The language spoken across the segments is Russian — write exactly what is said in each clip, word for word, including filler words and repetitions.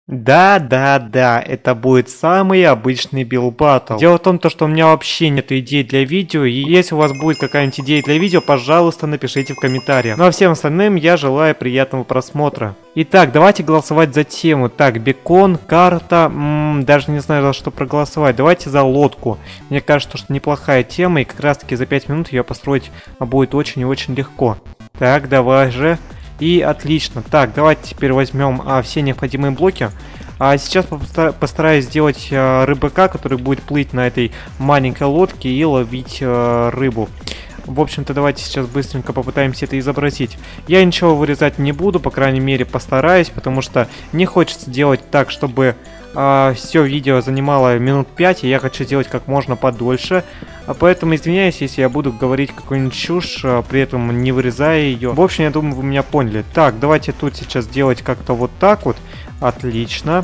Да, да, да, это будет самый обычный билд баттл. Дело в том, то, что у меня вообще нет идей для видео, и если у вас будет какая-нибудь идея для видео, пожалуйста, напишите в комментариях. Ну а всем остальным я желаю приятного просмотра. Итак, давайте голосовать за тему. Так, бекон, карта, м-м, даже не знаю, за что проголосовать. Давайте за лодку. Мне кажется, что неплохая тема, и как раз таки за пять минут ее построить будет очень и очень легко. Так, давай же. И отлично. Так, давайте теперь возьмем а, все необходимые блоки. А сейчас постараюсь сделать а, рыбака, который будет плыть на этой маленькой лодке и ловить а, рыбу. В общем-то, давайте сейчас быстренько попытаемся это изобразить. Я ничего вырезать не буду, по крайней мере, постараюсь, потому что не хочется делать так, чтобы э, все видео занимало минут пять, и я хочу сделать как можно подольше. А поэтому извиняюсь, если я буду говорить какую-нибудь чушь, а, при этом не вырезая ее. В общем, я думаю, вы меня поняли. Так, давайте тут сейчас делать как-то вот так вот. Отлично.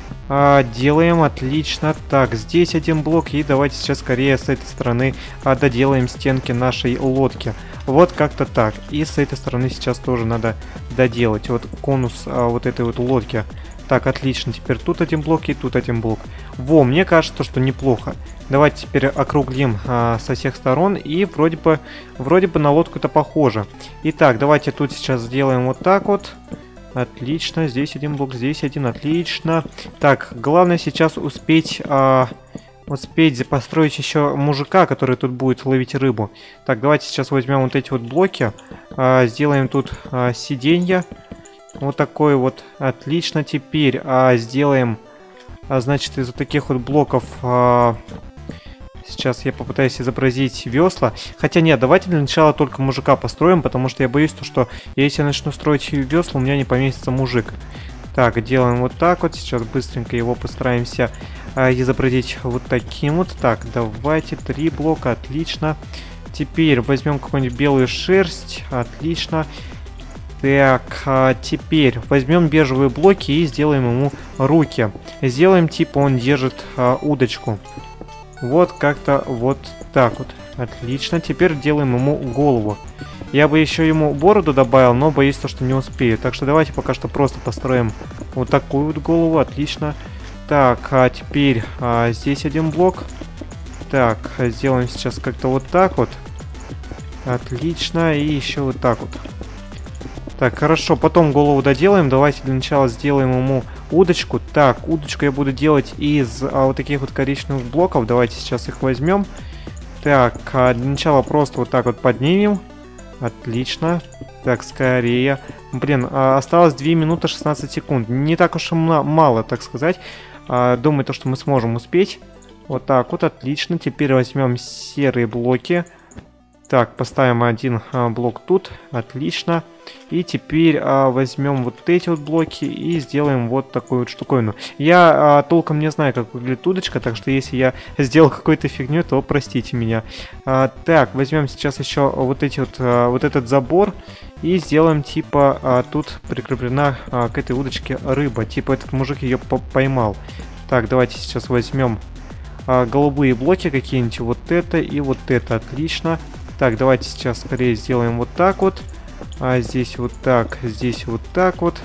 А, делаем, отлично. Так, здесь один блок, и давайте сейчас скорее с этой стороны а, доделаем стенки нашей лодки. Вот как-то так. И с этой стороны сейчас тоже надо доделать. Вот конус а, вот этой вот лодки. Так, отлично. Теперь тут один блок и тут один блок. Во, мне кажется, что неплохо. Давайте теперь округлим а, со всех сторон. И вроде бы, вроде бы на лодку это похоже. Итак, давайте тут сейчас сделаем вот так вот. Отлично, здесь один блок, здесь один, отлично. Так, главное сейчас успеть, а, успеть построить еще мужика, который тут будет ловить рыбу. Так, давайте сейчас возьмем вот эти вот блоки, а, сделаем тут а, сиденье. Вот такой вот, отлично. Теперь а, сделаем, а, значит, из вот таких вот блоков... А, сейчас я попытаюсь изобразить весла. Хотя нет, давайте для начала только мужика построим, потому что я боюсь, то, что если я начну строить весла, у меня не поместится мужик. Так, делаем вот так вот. Сейчас быстренько его постараемся а, изобразить вот таким вот. Так, давайте три блока, отлично. Теперь возьмем какую-нибудь белую шерсть, отлично. Так, а теперь возьмем бежевые блоки и сделаем ему руки. Сделаем типа он держит а, удочку. Вот как-то вот так вот. Отлично. Теперь делаем ему голову. Я бы еще ему бороду добавил, но боюсь, что не успею. Так что давайте пока что просто построим вот такую вот голову. Отлично. Так, а теперь а, здесь один блок. Так, сделаем сейчас как-то вот так вот. Отлично. И еще вот так вот. Так, хорошо. Потом голову доделаем. Давайте для начала сделаем ему... удочку. Так, удочку я буду делать из а, вот таких вот коричневых блоков. Давайте сейчас их возьмем. Так, а, для начала просто вот так вот поднимем. Отлично. Так, скорее. Блин, а, осталось две минуты шестнадцать секунд. Не так уж и мало, так сказать. А, думаю, то, что мы сможем успеть. Вот так вот, отлично. Теперь возьмем серые блоки. Так, поставим один а, блок тут. Отлично. И теперь а, возьмем вот эти вот блоки и сделаем вот такую вот штуковину. Я а, толком не знаю, как выглядит удочка, так что если я сделал какую-то фигню, то простите меня. А, так, возьмем сейчас еще вот эти вот, а, вот этот забор и сделаем типа а, тут прикреплена а, к этой удочке рыба. Типа этот мужик ее поймал. Так, давайте сейчас возьмем а, голубые блоки какие-нибудь. Вот это и вот это. Отлично. Так, давайте сейчас скорее сделаем вот так вот. А здесь вот так, здесь вот так вот.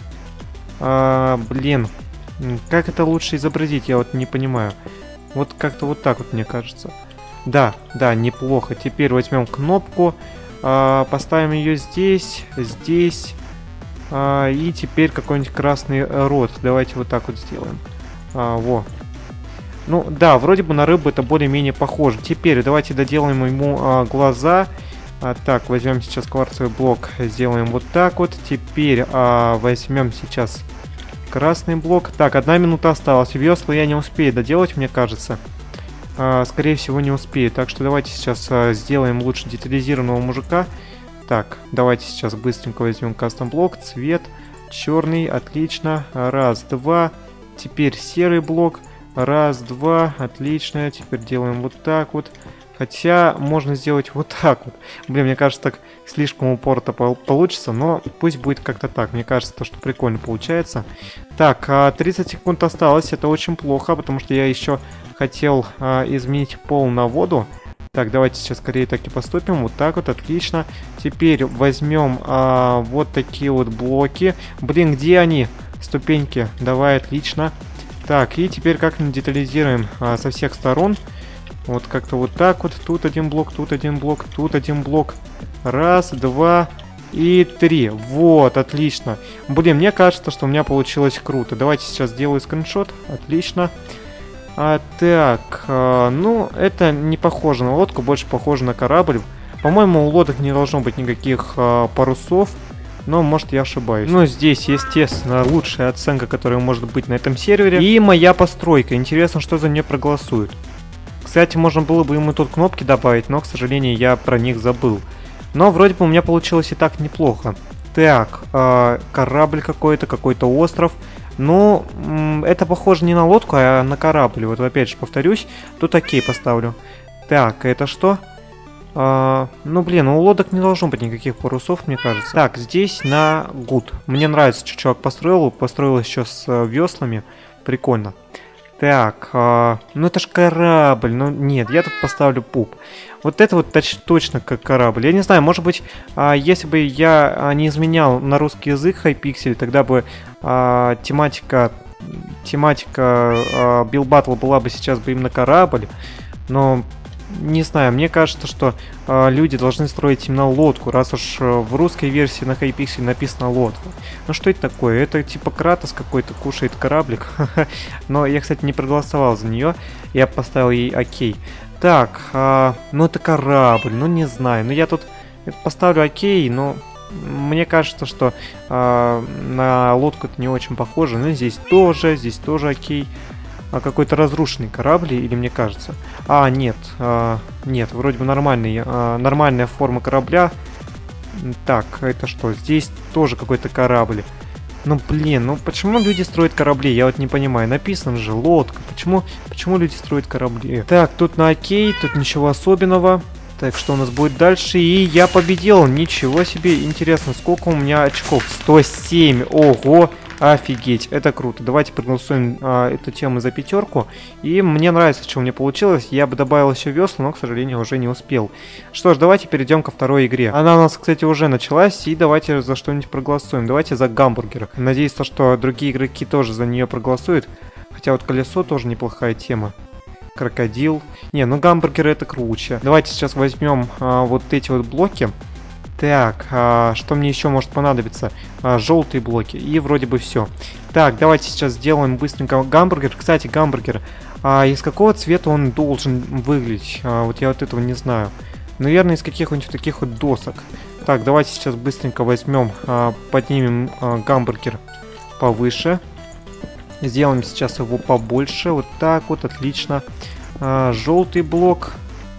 А, блин, как это лучше изобразить, я вот не понимаю. Вот как-то вот так вот, мне кажется. Да, да, неплохо. Теперь возьмем кнопку, а, поставим ее здесь, здесь. А, и теперь какой-нибудь красный рот. Давайте вот так вот сделаем. А, во. Ну, да, вроде бы на рыбу это более-менее похоже. Теперь давайте доделаем ему а, глаза. А, так, возьмем сейчас кварцевый блок, сделаем вот так вот. Теперь а, возьмем сейчас красный блок. Так, одна минута осталась. Весла я не успею доделать, мне кажется. А, скорее всего, не успею. Так что давайте сейчас а, сделаем лучше детализированного мужика. Так, давайте сейчас быстренько возьмем кастом блок. Цвет черный, отлично. Раз, два. Теперь серый блок. Раз, два, отлично. Теперь делаем вот так вот. Хотя можно сделать вот так вот. Блин, мне кажется, так слишком упорно получится, но пусть будет как-то так. Мне кажется, то, что прикольно получается. Так, тридцать секунд осталось. Это очень плохо, потому что я еще хотел а, изменить пол на воду. Так, давайте сейчас скорее так и поступим. Вот так вот, отлично. Теперь возьмем а, вот такие вот блоки. Блин, где они? Ступеньки, давай, отлично. Так, и теперь как-нибудь детализируем а, со всех сторон. Вот как-то вот так вот. Тут один блок, тут один блок, тут один блок. Раз, два и три. Вот, отлично. Блин, мне кажется, что у меня получилось круто. Давайте сейчас сделаю скриншот. Отлично. А, так, а, ну, это не похоже на лодку, больше похоже на корабль. По-моему, у лодок не должно быть никаких а, парусов. Но, может, я ошибаюсь. Ну, здесь, естественно, лучшая оценка, которая может быть на этом сервере. И моя постройка. Интересно, что за нее проголосуют. Кстати, можно было бы ему тут кнопки добавить, но, к сожалению, я про них забыл. Но вроде бы у меня получилось и так неплохо. Так, э, корабль какой-то, какой-то остров. Ну, это похоже не на лодку, а на корабль. Вот опять же повторюсь. Тут окей поставлю. Так, это что? А, ну, блин, у лодок не должно быть никаких парусов, мне кажется. Так, здесь на гуд. Мне нравится, что чувак построил. Построил еще с а, веслами. Прикольно. Так, а, ну это ж корабль. Ну, нет, я тут поставлю пуп. Вот это вот точ точно как корабль. Я не знаю, может быть, а, если бы я а, не изменял на русский язык Hypixel, тогда бы а, тематика... Тематика а, Build Battle была бы сейчас бы именно корабль. Но... Не знаю, мне кажется, что э, люди должны строить именно лодку, раз уж э, в русской версии на Hypixel написано лодка. Ну что это такое? Это типа Кратос какой-то кушает кораблик. Но я, кстати, не проголосовал за нее. Я поставил ей окей. Так, э, ну это корабль, ну не знаю. Ну я тут поставлю окей, но мне кажется, что э, на лодку это не очень похоже. Ну здесь тоже, здесь тоже окей. А какой-то разрушенный корабль, или мне кажется? А, нет, а, нет, вроде бы нормальный, а, нормальная форма корабля. Так, это что? Здесь тоже какой-то корабль. Ну, блин, ну почему люди строят корабли? Я вот не понимаю. Написано же лодка. Почему, почему люди строят корабли? Так, тут на окей, тут ничего особенного. Так, что у нас будет дальше? И я победил. Ничего себе. Интересно, сколько у меня очков? сто семь. Ого. Офигеть, это круто. Давайте проголосуем а, эту тему за пятерку. И мне нравится, что у меня получилось. Я бы добавил еще весла, но, к сожалению, уже не успел. Что ж, давайте перейдем ко второй игре. Она у нас, кстати, уже началась. И давайте за что-нибудь проголосуем. Давайте за гамбургер. Надеюсь, что другие игроки тоже за нее проголосуют. Хотя вот колесо тоже неплохая тема. Крокодил. Не, ну гамбургеры это круче. Давайте сейчас возьмем а, вот эти вот блоки. Так, а, что мне еще может понадобиться? А, желтые блоки. И вроде бы все. Так, давайте сейчас сделаем быстренько гамбургер. Кстати, гамбургер. А из какого цвета он должен выглядеть? А, вот я вот этого не знаю. Наверное, из каких-нибудь таких вот досок. Так, давайте сейчас быстренько возьмем, а, поднимем а, гамбургер повыше. Сделаем сейчас его побольше. Вот так вот, отлично. А, желтый блок.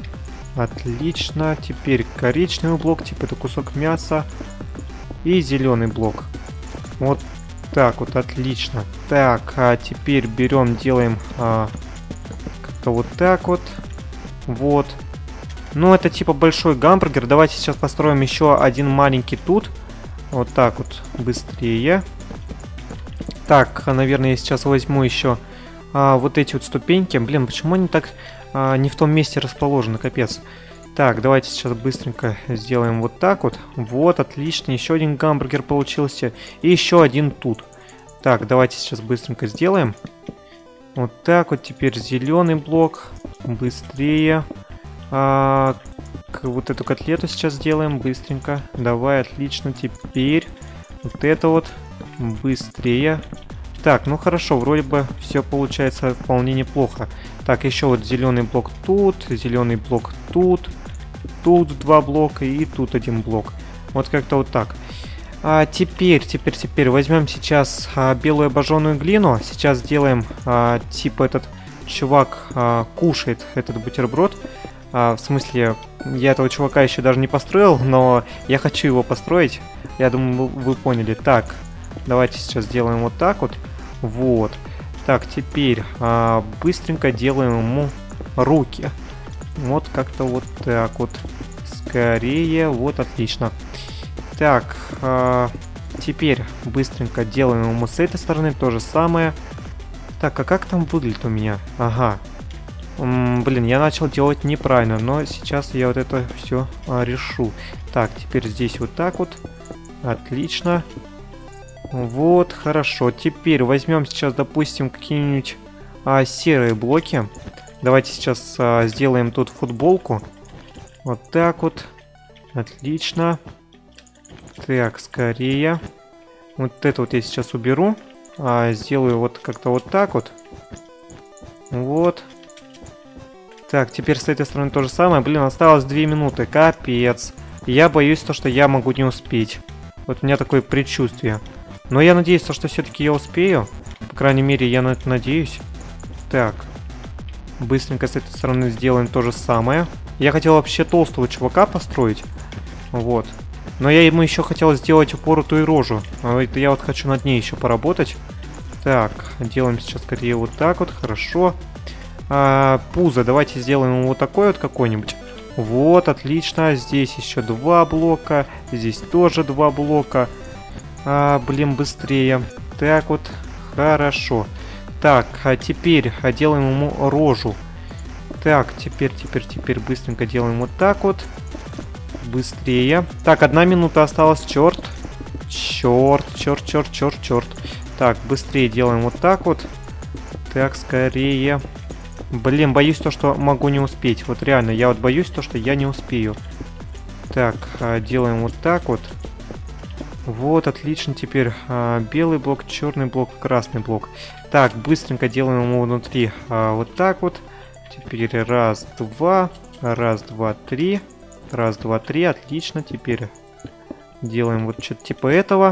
Отлично. Теперь коричневый блок, типа это кусок мяса. И зеленый блок. Вот так вот, отлично. Так, а теперь берем, делаем а, как-то вот так вот. Вот. Ну, это типа большой гамбургер. Давайте сейчас построим еще один маленький тут. Вот так вот, быстрее. Так, наверное, я сейчас возьму еще а, вот эти вот ступеньки. Блин, почему они так... А, не в том месте расположены, капец. Так, давайте сейчас быстренько сделаем вот так вот. Вот, отлично, еще один гамбургер получился. И еще один тут. Так, давайте сейчас быстренько сделаем. Вот так вот, теперь зеленый блок. Быстрее. А, вот эту котлету сейчас сделаем быстренько. Давай, отлично, теперь вот это вот быстрее. Так, ну хорошо, вроде бы все получается вполне неплохо. Так, еще вот зеленый блок тут, зеленый блок тут, тут два блока и тут один блок. Вот как-то вот так. А теперь, теперь, теперь возьмем сейчас а, белую обожженную глину. Сейчас сделаем, а, типа этот чувак а, кушает этот бутерброд. А, в смысле, я этого чувака еще даже не построил, но я хочу его построить. Я думаю, вы, вы поняли. Так, давайте сейчас сделаем вот так вот. Вот. Так, теперь а, быстренько делаем ему руки. Вот как-то вот так вот. Скорее. Вот, отлично. Так, а, теперь быстренько делаем ему с этой стороны то же самое. Так, а как там выглядит у меня? Ага. М-м, блин, я начал делать неправильно, но сейчас я вот это все а, решу. Так, теперь здесь вот так вот. Отлично. Вот, хорошо. Теперь возьмем сейчас, допустим, какие-нибудь а, серые блоки. Давайте сейчас а, сделаем тут футболку. Вот так вот. Отлично. Так, скорее. Вот это вот я сейчас уберу. А, сделаю вот как-то вот так вот. Вот. Так, теперь с этой стороны то же самое. Блин, осталось две минуты. Капец. Я боюсь то, что я могу не успеть. Вот у меня такое предчувствие. Но я надеюсь, то, что все-таки я успею. По крайней мере, я на это надеюсь. Так. Быстренько с этой стороны сделаем то же самое. Я хотел вообще толстого чувака построить. Вот. Но я ему еще хотел сделать упоротую рожу. Это я вот хочу над ней еще поработать. Так, делаем сейчас скорее вот так вот. Хорошо. А, пузо. Давайте сделаем ему вот такой вот какой-нибудь. Вот, отлично. Здесь еще два блока. Здесь тоже два блока. А, блин, быстрее. Так вот, хорошо. Так, а теперь а делаем ему рожу. Так, теперь, теперь, теперь быстренько делаем вот так вот. Быстрее. Так, одна минута осталась. Черт. Черт, черт, черт, черт, черт. Так, быстрее делаем вот так вот. Так, скорее. Блин, боюсь то, что могу не успеть. Вот реально, я вот боюсь то, что я не успею. Так, а, делаем вот так вот. Вот, отлично. Теперь а, белый блок, черный блок, красный блок. Так, быстренько делаем ему внутри а, вот так вот. Теперь раз, два, раз, два, три. Раз, два, три, отлично. Теперь делаем вот что-то типа этого.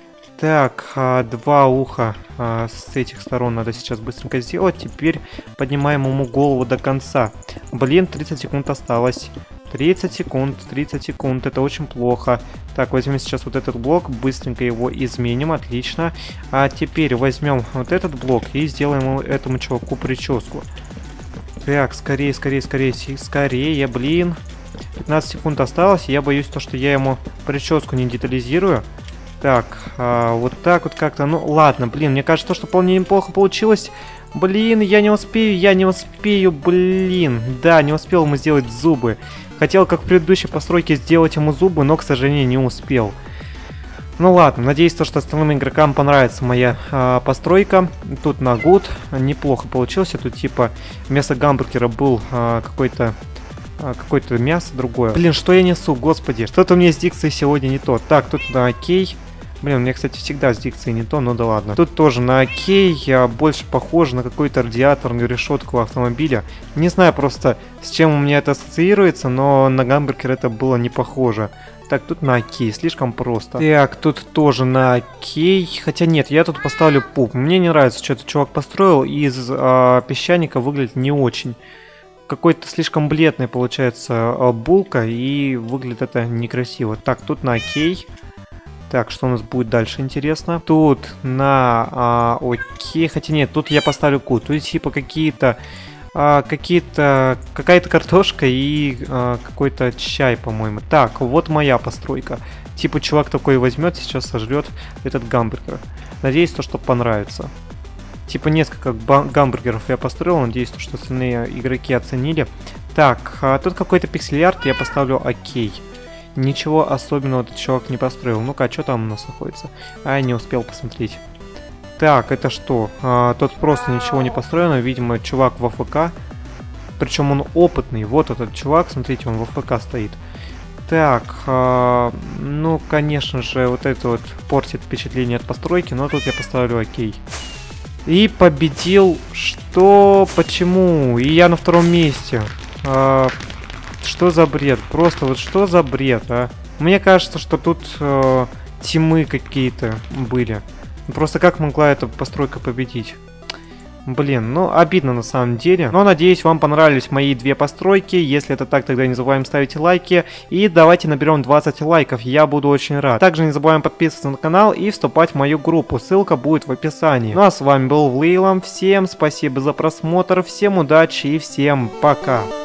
Так, а, два уха а, с этих сторон надо сейчас быстренько сделать. Теперь поднимаем ему голову до конца. Блин, тридцать секунд осталось. тридцать секунд, тридцать секунд, это очень плохо. Так, возьмем сейчас вот этот блок, быстренько его изменим, отлично. А теперь возьмем вот этот блок и сделаем этому чуваку прическу. Так, скорее, скорее, скорее, скорее, блин. пятнадцать секунд осталось, я боюсь то, что я ему прическу не детализирую. Так, а, вот так вот как-то, ну ладно, блин, мне кажется, то, что вполне неплохо получилось. Блин, я не успею, я не успею, блин. Да, не успел ему сделать зубы. Хотел, как в предыдущей постройке, сделать ему зубы, но, к сожалению, не успел. Ну ладно, надеюсь, то, что остальным игрокам понравится моя а, постройка. Тут на гуд неплохо получилось. Тут типа вместо гамбургера был а, какой-то а, какое-то мясо другое. Блин, что я несу, господи. Что-то у меня с дикцией сегодня не то. Так, тут на окей. Блин, у меня, кстати, всегда с дикцией не то, ну да ладно. Тут тоже на окей, я больше похоже на какую-то радиаторную решетку автомобиля. Не знаю просто, с чем у меня это ассоциируется, но на гамбургер это было не похоже. Так, тут на окей, слишком просто. Так, тут тоже на окей. Хотя нет, я тут поставлю пуп. Мне не нравится, что этот чувак построил. Из а, песчаника выглядит не очень. Какой-то слишком бледный получается а, булка, и выглядит это некрасиво. Так, тут на окей. Так, что у нас будет дальше, интересно? Тут на а, окей, хотя нет, тут я поставлю ку. Тут типа какие-то, а, какие-то, какая-то картошка и а, какой-то чай, по-моему. Так, вот моя постройка. Типа чувак такой возьмет, сейчас сожрет этот гамбургер. Надеюсь, то, что понравится. Типа несколько гамбургеров я построил, надеюсь, то, что остальные игроки оценили. Так, а, тут какой-то пиксель-арт, я поставлю окей. Ничего особенного этот чувак не построил. Ну-ка, а что там у нас находится? А, я не успел посмотреть. Так, это что? А, тут просто ничего не построено. Видимо, чувак в АФК. Причем он опытный. Вот этот чувак, смотрите, он в АФК стоит. Так, а, ну, конечно же, вот это вот портит впечатление от постройки. Но тут я поставлю окей. И победил... Что? Почему? И я на втором месте. А... Что за бред? Просто вот что за бред, а? Мне кажется, что тут э, тимы какие-то были. Просто как могла эта постройка победить? Блин, ну обидно на самом деле. Но надеюсь, вам понравились мои две постройки. Если это так, тогда не забываем ставить лайки. И давайте наберем двадцать лайков, я буду очень рад. Также не забываем подписываться на канал и вступать в мою группу. Ссылка будет в описании. Ну а с вами был Влейлом. Всем спасибо за просмотр, всем удачи и всем пока.